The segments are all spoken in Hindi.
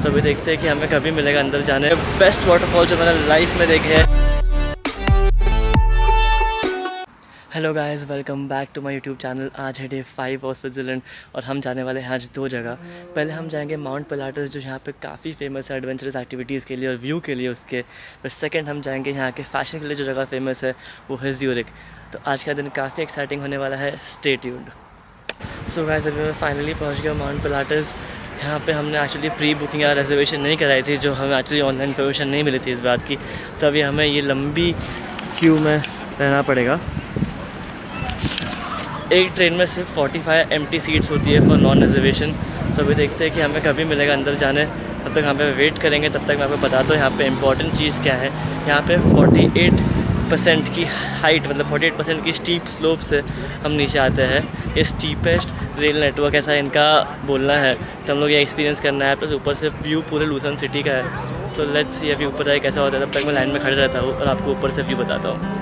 तो अभी देखते हैं कि हमें कभी मिलेगा अंदर जाने। बेस्ट वाटरफॉल जो मैंने लाइफ में देखे हैं। Hello guys, welcome back to my YouTube channel. आज है डे 5 और स्विट्ज़रलैंड और हम जाने वाले हैं आज दो जगह। पहले हम जाएंगे माउंट पिलाटस जो यहाँ पे काफ़ी फेमस है एडवेंचरस एक्टिविटीज़ के लिए और व्यू के लिए उसके। फिर सेकंड हम जाएंगे यहाँ के फ़ैशन के लिए जो जगह फेमस है वो है ज़्यूरिख। तो आज का दिन काफ़ी एक्साइटिंग होने वाला है, स्टे ट्यून्ड। सो गाइस, अभी मैं फाइनली पहुँच गया माउंट पिलाटस। यहाँ पे हमने एक्चुअली प्री बुकिंग या रिजर्वेशन नहीं कराई थी, जो हमें एक्चुअली ऑनलाइन इन्फॉर्मेशन नहीं मिली थी इस बात की। तो अभी हमें ये लंबी क्यू में रहना पड़ेगा। एक ट्रेन में सिर्फ 45 एम्प्टी सीट्स होती है फॉर नॉन रिजर्वेशन। तो अभी देखते हैं कि हमें कभी मिलेगा अंदर जाने। तब तक यहाँ पे वेट करेंगे। तब तक मैं आपको बताता हूँ यहाँ पे इंपॉर्टेंट चीज़ क्या है। यहाँ पे 48% की हाइट, मतलब 48% की स्टीप स्लोप से हम नीचे आते हैं। ये स्टीपेस्ट रेल नेटवर्क ऐसा इनका बोलना है। तो हम लोग ये एक्सपीरियंस करना है। प्लस ऊपर से व्यू पूरे लूसन सिटी का है। सो लेट्स सी अभी ऊपर जाए कैसा होता है। तब तक मैं लाइन में खड़े रहता हूँ और आपको ऊपर से व्यू बताता हूँ।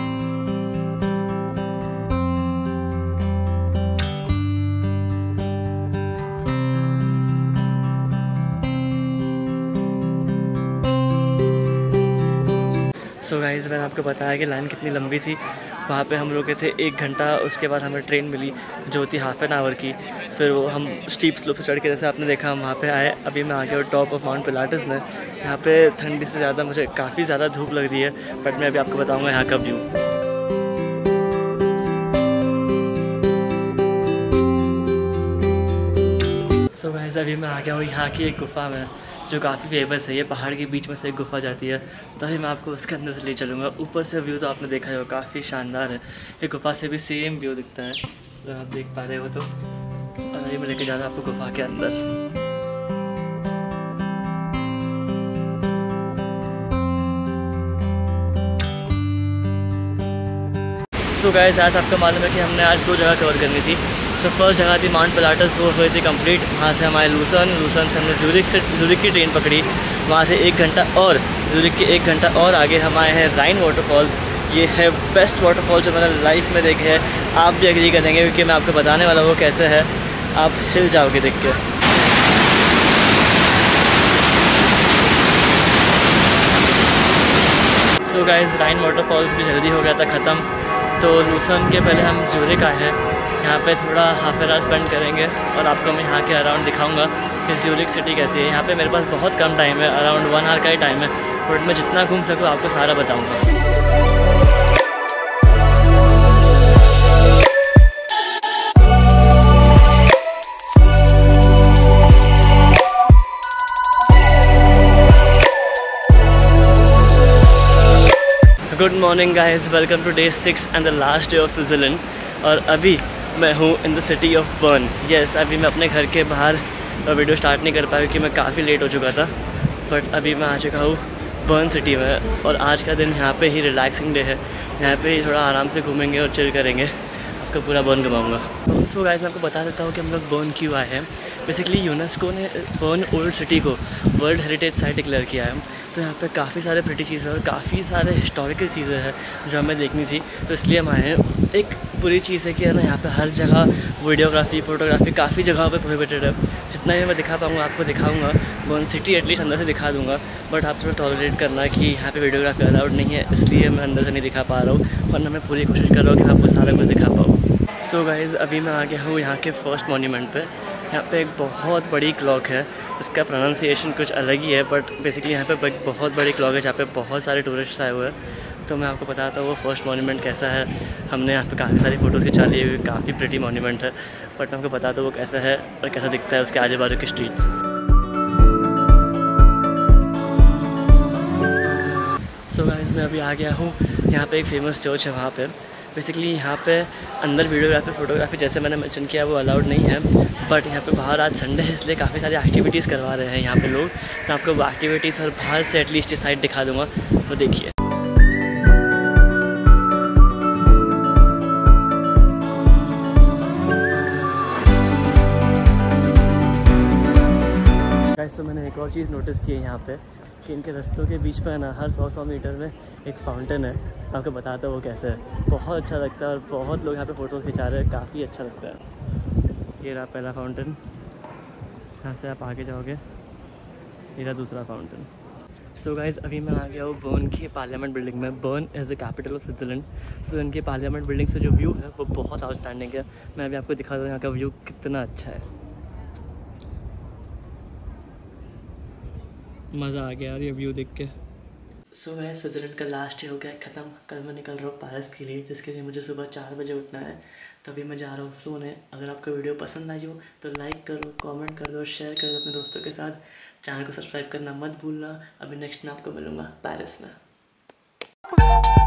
सो गाइस, मैंने आपको बताया कि लाइन कितनी लंबी थी। वहाँ पे हम रुके थे 1 घंटा। उसके बाद हमें ट्रेन मिली जो थी हाफ एन आवर की। फिर वो हम स्टीप स्लोप से चढ़ के, जैसे आपने देखा, हम वहाँ पे आए। अभी मैं आ गया टॉप ऑफ माउंट पिलाटस में। यहाँ पे ठंडी से ज़्यादा मुझे काफ़ी ज़्यादा धूप लग रही है, बट मैं अभी आपको बताऊँगा यहाँ का व्यू। सो गाइस, अभी मैं आ गया हूँ यहाँ की एक गुफ़ा में जो काफ़ी फेमस है। ये पहाड़ के बीच में से एक गुफ़ा जाती है, तो अभी मैं आपको उसके अंदर से ले चलूँगा। ऊपर से व्यू तो आपने देखा है, काफ़ी शानदार है। ये गुफ़ा से भी सेम व्यू दिखता है, अगर आप देख पा रहे हो तो। और अभी मैं लेके जा रहा हूँ आपको गुफ़ा के अंदर। सो गाइस, आज आपको मालूम है कि हमने आज दो जगह कवर करनी थी। सो फर्स्ट जगह थी माउंट पिलाटस, वो हुई थी कंप्लीट। वहाँ से हमारे लूसन से हमने ज़्यूरिख की ट्रेन पकड़ी। वहाँ से 1 घंटा और ज़्यूरिख के 1 घंटा और आगे हम आए हैं राइन वाटरफॉल्स। ये है बेस्ट वाटरफॉल जो मैंने लाइफ में देखे हैं। आप भी एग्री करेंगे क्योंकि मैं आपको बताने वाला हूँ वो कैसे है। आप हिल जाओगे देख के। सो गाइस, राइन वाटरफॉल्स भी जल्दी हो गया था ख़त्म। तो लूसन के पहले हम ज़्यूरिख आए हैं। यहाँ पे थोड़ा हाफ एन आवर स्पेंड करेंगे और आपको मैं यहाँ के अराउंड दिखाऊंगा कि ज़्यूरिख सिटी कैसी है। यहाँ पे मेरे पास बहुत कम टाइम है, अराउंड 1 आवर का ही टाइम है, बट मैं जितना घूम सकूँ आपको सारा बताऊँगा। Good morning guys, welcome to day 6 and the last day of Switzerland. और अभी मैं हूँ in the city of Bern. Yes, अभी मैं अपने घर के बाहर वीडियो स्टार्ट नहीं कर पाया क्योंकि मैं काफ़ी लेट हो चुका था। बट अभी मैं आ चुका हूँ बर्न सिटी में और आज का दिन यहाँ पे ही रिलैक्सिंग डे है। यहाँ पे ही थोड़ा आराम से घूमेंगे और चिल करेंगे। आपको पूरा बर्न घुमाऊँगा। सो गाइस, मैं आपको बता देता हूँ कि हम लोग बर्न क्यों आए हैं। बेसिकली यूनेस्को ने बर्न ओल्ड सिटी को वर्ल्ड हेरिटेज साइट डिक्लेयर किया है। तो यहाँ पे काफ़ी सारे प्रिटी चीज़ें और काफ़ी सारे हिस्टोरिकल चीज़ें हैं जो हमें देखनी थी, तो इसलिए हम आए हैं। एक बुरी चीज़ है कि है ना, यहाँ पे हर जगह वीडियोग्राफी, फ़ोटोग्राफी काफ़ी जगहों पे प्रोहिबिटेड है। जितना ही मैं दिखा पाऊँगा आपको दिखाऊँगा। बर्न सिटी एटलीस्ट अंदर से दिखा दूँगा, बट आप थोड़ा टॉलरेट करना कि यहाँ पे वीडियोग्राफी अलाउड नहीं है, इसलिए मैं अंदर से नहीं दिखा पा रहा हूँ। वरना मैं पूरी कोशिश कर रहा हूँ कि मैं आपको सारा कुछ दिखा पाऊँ। सो गाइज़, अभी मैं आ गया हूँ यहाँ के फर्स्ट मॉन्यूमेंट पे। यहाँ पे एक बहुत बड़ी क्लॉक है, इसका प्रोनाउंसिएशन कुछ अलग ही है, बट बेसिकली यहाँ पे एक बहुत बड़ी क्लॉक है जहाँ पे बहुत सारे टूरिस्ट आए हुए हैं। तो मैं आपको बताता हूँ वो फर्स्ट मॉन्यूमेंट कैसा है। हमने यहाँ पे काफ़ी सारी फ़ोटोज़ खिंचा ली हुई, काफ़ी प्रिटी मॉन्यूमेंट है, बट मैं आपको बताता हूँ वो कैसा है और कैसा दिखता है उसके आजू बाजू की स्ट्रीट्स। सो गाइस, मैं अभी आ गया हूँ यहाँ पे एक फ़ेमस चर्च है। वहाँ पे बेसिकली यहाँ पे अंदर वीडियोग्राफी, फ़ोटोग्राफी जैसे मैंने मेंशन किया वो अलाउड नहीं है, बट यहाँ पे बाहर आज संडे है इसलिए काफ़ी सारी एक्टिविटीज़ करवा रहे हैं यहाँ पे लोग। तो आपको वो एक्टिविटीज़ और बाहर से एटलीस्ट ये साइड दिखा दूँगा, तो देखिए। तो मैंने एक और चीज़ नोटिस की है यहाँ पे कि इनके रास्तों के बीच में ना हर 100 मीटर में एक फाउंटेन है। आपको बताता हूँ वो कैसे है, बहुत अच्छा लगता है और बहुत लोग यहाँ पे फ़ोटोज़ खिंचा रहे हैं, काफ़ी अच्छा लगता है। ये रहा पहला फाउंटेन, यहाँ से आप आगे जाओगे ये रहा दूसरा फाउंटेन। सो गाइज अभी मैं आ गया हूँ बर्न की पार्लियामेंट बिल्डिंग में। Bern is the capital of Switzerland. So इनकी पार्लियामेंट बिल्डिंग से जो व्यू है वो बहुत आउटस्टैंडिंग है। मैं अभी आपको दिखा दूँ यहाँ का व्यू कितना अच्छा है। मज़ा आ गया यार ये व्यू देख के। सो मैं स्विट्ज़रलैंड का लास्ट डे हो गया ख़त्म। कल मैं निकल रहा हूँ पेरिस के लिए, जिसके लिए मुझे सुबह 4 बजे उठना है। तभी मैं जा रहा हूँ सोने। अगर आपको वीडियो पसंद आई हो तो लाइक करो, कमेंट कर दो, शेयर कर दो अपने दोस्तों के साथ। चैनल को सब्सक्राइब करना मत भूलना। अभी नेक्स्ट में आपको मिलूँगा पेरिस में।